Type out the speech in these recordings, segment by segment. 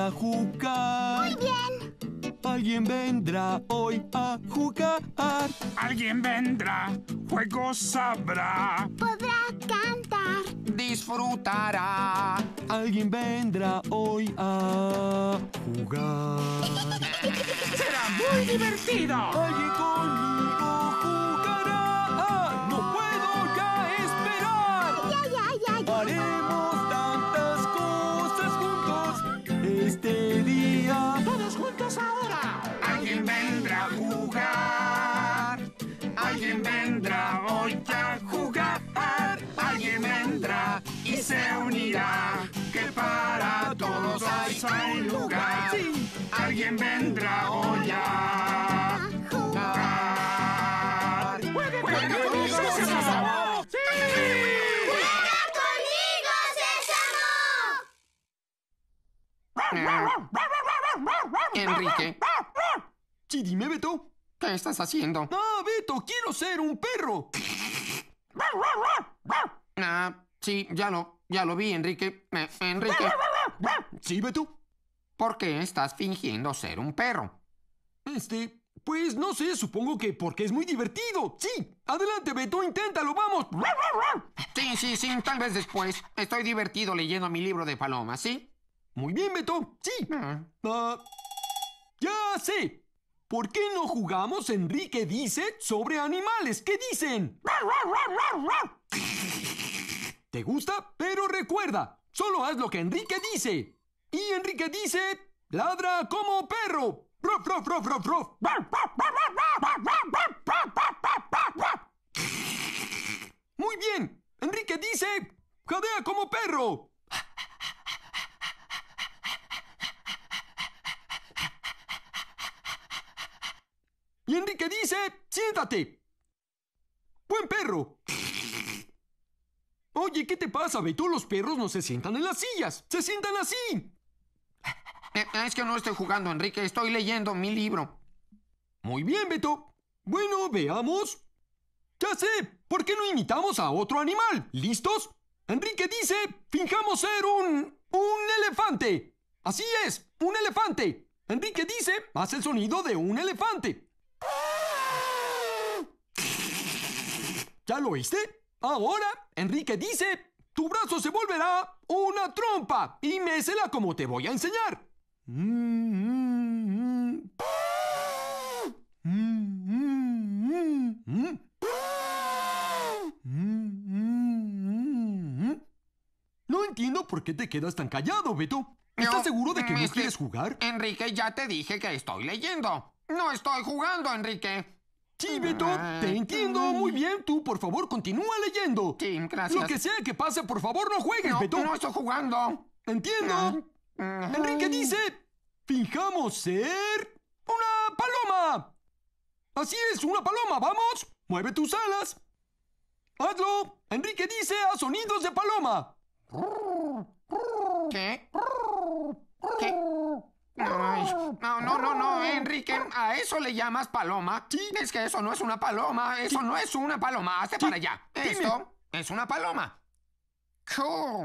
a jugar. Muy bien. Alguien vendrá hoy a jugar. Alguien vendrá, juegos habrá. Podrá cantar. Disfrutará. Alguien vendrá hoy a jugar. ¡Será muy divertido! Alguien conmigo jugará. No puedo ya esperar. Ya. Haremos tantas cosas juntos este día. ¡Todos juntos ahora! Alguien vendrá a jugar. Alguien vendrá hoy a jugar. Alguien vendrá y se unirá. Que para todos hay lugar. Alguien vendrá hoy a jugar. ¡Juega conmigo, Sésamo! ¡Sí! ¡Juega conmigo, Sésamo! Enrique, Sí, dime, Beto. ¿qué estás haciendo? Beto, quiero ser un perro. Sí, ya lo vi, Enrique. Enrique, ¿Sí, Beto? ¿por qué estás fingiendo ser un perro? Pues no sé, supongo que porque es muy divertido. Sí, adelante, Beto, inténtalo, vamos. Sí, tal vez después. Estoy divertido leyendo mi libro de palomas, ¿sí? Muy bien, Beto, sí. Ya sé. ¿Por qué no jugamos Enrique dice sobre animales? ¿Qué dicen? ¿Te gusta? Pero recuerda, solo haz lo que Enrique dice. Y Enrique dice, ladra como perro. ¡Rof, rof, rof, rof, rof! Muy bien. Enrique dice, jadea como perro. Y Enrique dice, siéntate. Buen perro. Oye, ¿qué te pasa, Beto? Los perros no se sientan en las sillas. Se sientan así. Es que no estoy jugando, Enrique. Estoy leyendo mi libro. Muy bien, Beto. Bueno, veamos. Ya sé. ¿Por qué no imitamos a otro animal? ¿Listos? Enrique dice, finjamos ser un elefante. Así es, un elefante. Enrique dice, haz el sonido de un elefante. ¿Ya lo oíste? Ahora, Enrique dice, tu brazo se volverá una trompa y mésela como te voy a enseñar. No entiendo por qué te quedas tan callado, Beto. ¿Estás seguro de que no quieres jugar? Enrique, ya te dije que estoy leyendo. No estoy jugando, Enrique. Sí, Beto, te entiendo muy bien. Tú, por favor, continúa leyendo. Sí, gracias. Lo que sea que pase, por favor, no juegues, Beto. No estoy jugando. Entiendo. Enrique dice, fijamos ser una paloma. Así es, una paloma, vamos. Mueve tus alas. Hazlo. Enrique dice a sonidos de paloma. ¿Qué? ¿Qué? Ay, no, Enrique, ¿a eso le llamas paloma? Sí. Es que eso no es una paloma, eso no es una paloma, hazte para allá. Dime. Esto es una paloma. Cu.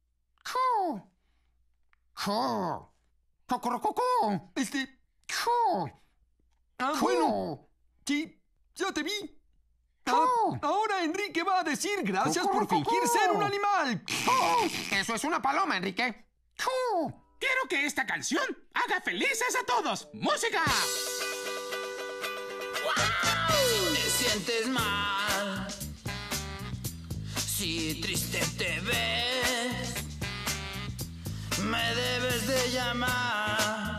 Cocorococó. Cu. Bueno. Sí, ya te vi. Ahora Enrique va a decir gracias por fingir ser un animal. Eso es una paloma, Enrique. Quiero que esta canción haga felices a todos. ¡Música! Si te sientes mal, si triste te ves, me debes de llamar,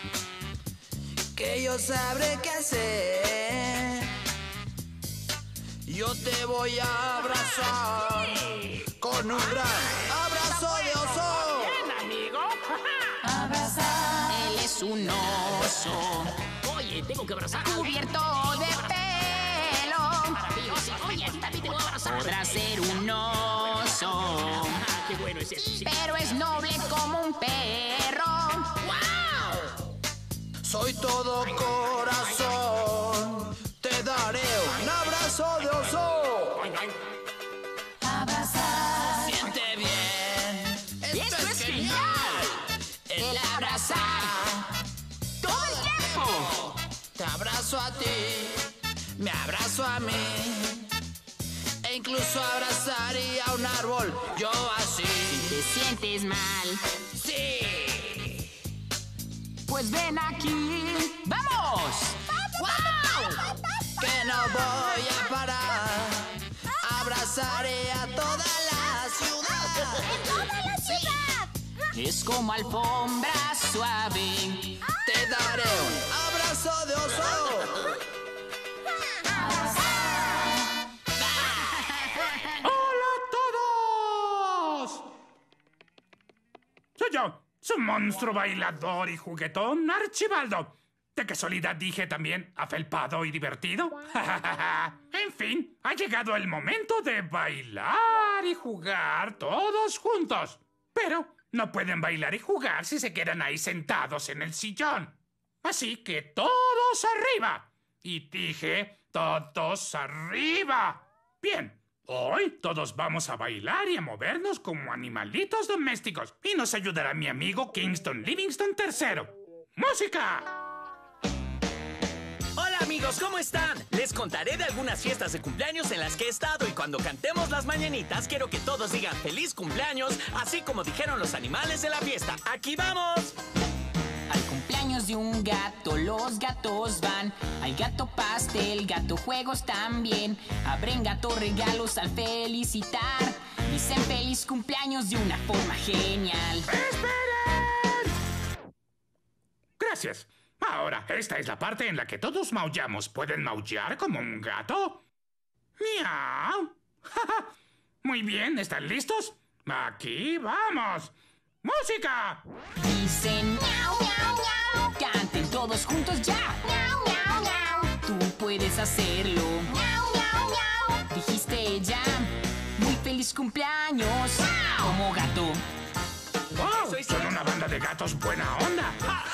que yo sabré qué hacer. Yo te voy a abrazar con un gran abrazo de oso. ¡Bien, amigo! Él es un oso Oye, tengo que abrazar. cubierto de pelo. Maravilloso. Oye, también te voy a abrazar. Podrá ser un oso, Ah, qué bueno es eso. Sí. pero es noble como un perro. ¡Wow! Soy todo corazón, te daré un abrazo de oso. Abrazar. Siente bien, esto es genial. El abrazo abrazar. Todo el tiempo. Te abrazo a ti, me abrazo a mí. E incluso abrazaría a un árbol, yo así. Si te sientes mal, Sí. pues ven aquí. ¡Vamos! ¡Wow! Que no voy a parar. Abrazaré a toda la ciudad. ¡Toda la ciudad! Es como alfombra suave. Te daré un abrazo de oso. ¡Hola a todos! Soy yo, su monstruo bailador y juguetón Archibaldo. ¿De casualidad dije también afelpado y divertido? En fin, ha llegado el momento de bailar y jugar todos juntos. Pero no pueden bailar y jugar si se quedan ahí sentados en el sillón. Así que todos arriba. Y dije, todos arriba. Bien, hoy todos vamos a bailar y a movernos como animalitos domésticos. Y nos ayudará mi amigo Kingston Livingston III. ¡Música! Hola amigos, ¿cómo están? Les contaré de algunas fiestas de cumpleaños en las que he estado y cuando cantemos las mañanitas quiero que todos digan feliz cumpleaños, así como dijeron los animales de la fiesta. ¡Aquí vamos! Al cumpleaños de un gato, los gatos van. Hay gato pastel, gato juegos también. Abren gato regalos al felicitar. Dicen feliz cumpleaños de una forma genial. ¡Esperen! Gracias. Ahora, esta es la parte en la que todos maullamos. ¿Pueden maullar como un gato? ¡Miau! Muy bien, ¿están listos? Aquí vamos. ¡Música! Dicen miau, miau, miau. Canten todos juntos ya. ¡Miau, miau, miau! Tú puedes hacerlo. ¡Miau, miau, miau! Dijiste ya. Muy feliz cumpleaños. Como gato. ¡Wow! Son una banda de gatos buena onda.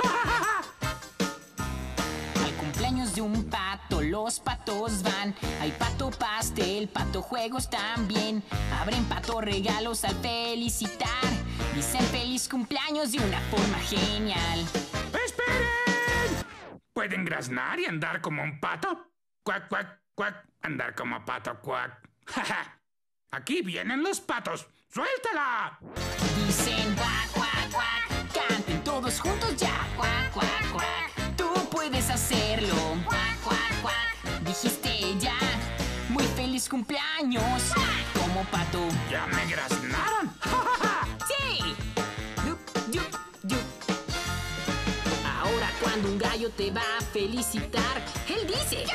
Al cumpleaños de un pato, los patos van. Hay pato pastel, pato juegos también. Abren pato regalos al felicitar. Dicen feliz cumpleaños de una forma genial. ¡Esperen! ¿Pueden graznar y andar como un pato? Cuac, cuac, cuac. Andar como pato, cuac. Aquí vienen los patos. ¡Suéltala! Dicen cuac, cuac, cuac. Canten todos juntos ya. Cuac, cuac, cuac. Tú puedes hacerlo. Cuac, cuac, cuac. Dijiste ya. Muy feliz cumpleaños. Como pato. ¡Ya me graznaron! ¡Sí! Dup, dup, dup. Ahora cuando un gallo te va a felicitar, él dice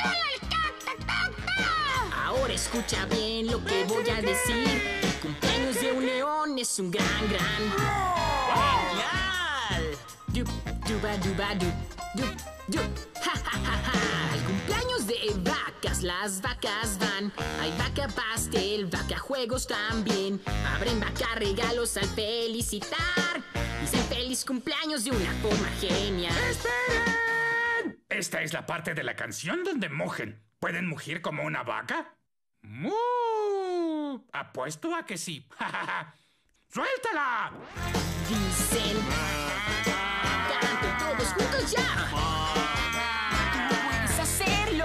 ahora escucha bien lo que voy a decir. El cumpleaños de un león es un gran ¡Genial! dup, duba, duba, dup, dup, dup. Ja, ja, ja, ja. El cumpleaños de vacas, las vacas van. Hay vaca pastel, vaca juegos también. Abren vaca regalos al felicitar. Dicen feliz cumpleaños de una forma genial. ¡Esperen! Esta es la parte de la canción donde mugen. ¿Pueden mugir como una vaca? ¡Mu! Apuesto a que sí. ¡Suéltala! Dicen canten todos juntos ya. Tú puedes hacerlo.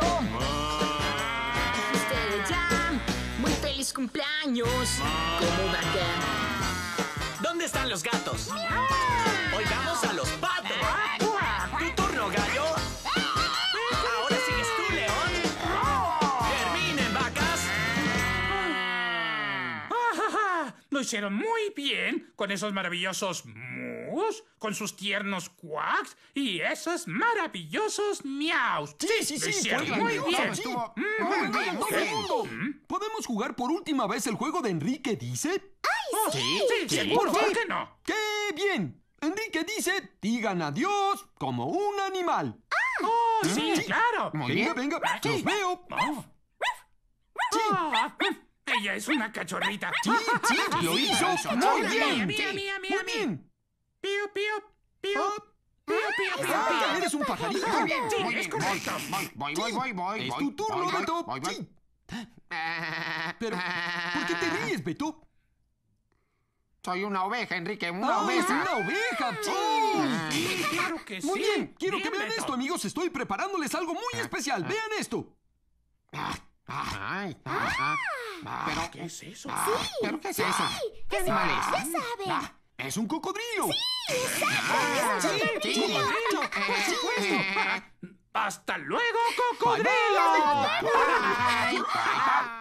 Dijiste ya. Muy feliz cumpleaños. Como vaca. ¿Dónde están los gatos? Oigamos a los patos. ¿Tu turno, gallo? Ahora sigues tú, león. Terminen, vacas. Lo hicieron muy bien con esos maravillosos mus, con sus tiernos quacks y esos maravillosos miaus. Sí, Lo hicieron muy maravilloso, bien. sí. Muy bien, muy bien. Segundo, ¿podemos jugar por última vez el juego de Enrique Dice? Sí, ¿Por ¿por qué? qué no? ¡Qué bien! Enrique dice, digan adiós como un animal. Oh, sí, claro. Muy Venga, bien. venga, los veo. Ah, ella es una cachorrita. Sí, lo hizo. Muy bien. Mía, mía, mía, Muy bien. Pío, pío, pío. Ah, Pío, pío, pío, ah, pío. eres un pajarito. Muy bien, Sí, muy es bien. correcto. Voy. Es tu turno, voy, Beto. voy. Sí. Pero, ¿por qué te ríes, Beto? Soy una oveja, Enrique, una ¡Ah, es oveja. una oveja! ¡Sí! Sí, claro que sí. Muy bien, quiero que vean Beto. esto, amigos. Estoy preparándoles algo muy especial. Vean esto. Pero, ¿Qué es eso? ¿pero qué es eso? ¿Qué animal es? Ya saben. Es un cocodrilo. ¡Hasta luego, cocodrilo! Ay,